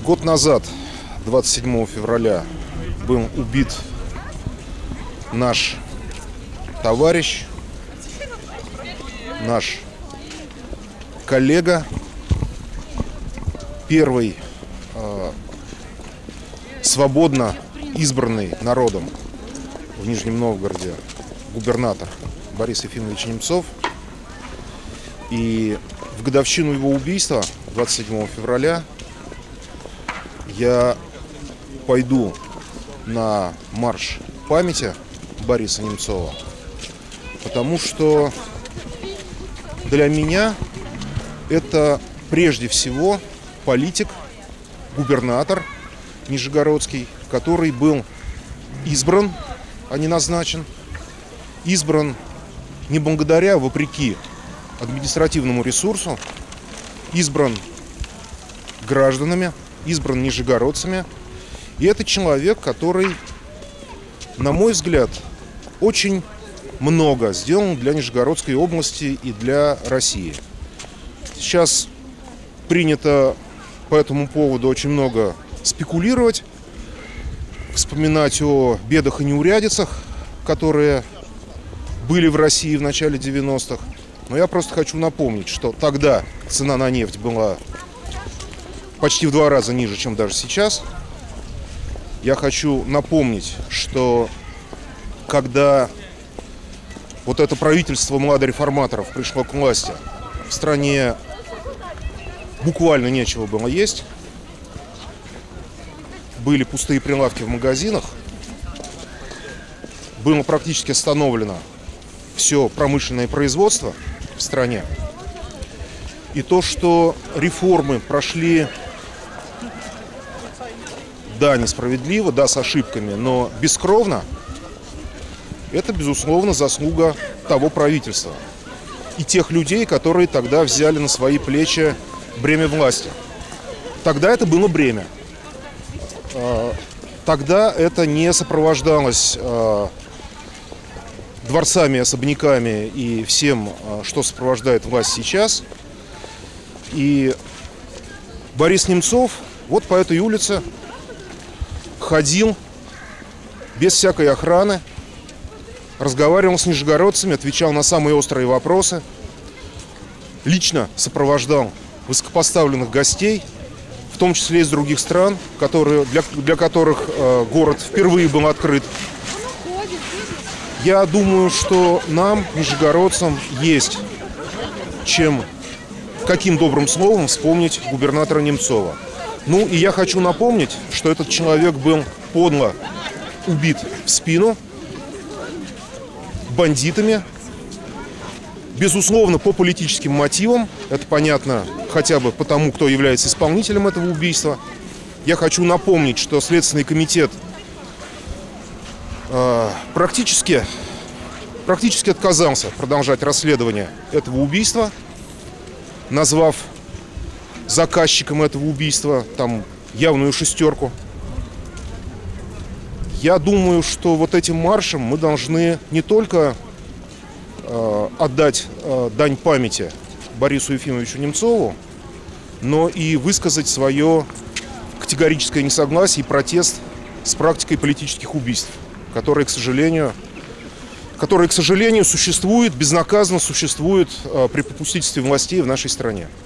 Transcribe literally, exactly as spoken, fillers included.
Год назад, двадцать седьмого февраля, был убит наш товарищ, наш коллега, первый э, свободно избранный народом в Нижнем Новгороде губернатор Борис Ефимович Немцов. И в годовщину его убийства, двадцать седьмого февраля, я пойду на марш памяти Бориса Немцова, потому что для меня это прежде всего политик, губернатор нижегородский, который был избран, а не назначен, избран не благодаря, а вопреки административному ресурсу, избран гражданами, избран нижегородцами. И это человек, который, на мой взгляд, очень много сделал для Нижегородской области и для России. Сейчас принято по этому поводу очень много спекулировать, вспоминать о бедах и неурядицах, которые были в России в начале девяностых. Но я просто хочу напомнить, что тогда цена на нефть была почти в два раза ниже, чем даже сейчас. Я хочу напомнить, что когда вот это правительство младореформаторов пришло к власти, в стране буквально нечего было есть. Были пустые прилавки в магазинах. Было практически остановлено все промышленное производство в стране. И то, что реформы прошли, да, несправедливо, да, с ошибками, но бескровно, это, безусловно, заслуга того правительства и тех людей, которые тогда взяли на свои плечи бремя власти. Тогда это было бремя. Тогда это не сопровождалось дворцами, особняками и всем, что сопровождает власть сейчас. И Борис Немцов вот по этой улице ходил без всякой охраны, разговаривал с нижегородцами, отвечал на самые острые вопросы, лично сопровождал высокопоставленных гостей, в том числе из других стран, которые, для, для которых э, город впервые был открыт. Я думаю, что нам, нижегородцам, есть чем, каким добрым словом вспомнить губернатора Немцова. Ну и я хочу напомнить, что этот человек был подло убит в спину бандитами, безусловно, по политическим мотивам. Это понятно хотя бы потому, кто является исполнителем этого убийства. Я хочу напомнить, что Следственный комитет э, практически, практически отказался продолжать расследование этого убийства, назвав заказчиком этого убийства там явную шестерку. Я думаю, что вот этим маршем мы должны не только э, отдать э, дань памяти Борису Ефимовичу Немцову, но и высказать свое категорическое несогласие и протест с практикой политических убийств, которые, к сожалению, которые, к сожалению, существуют, безнаказанно существуют э, при попустительстве властей в нашей стране.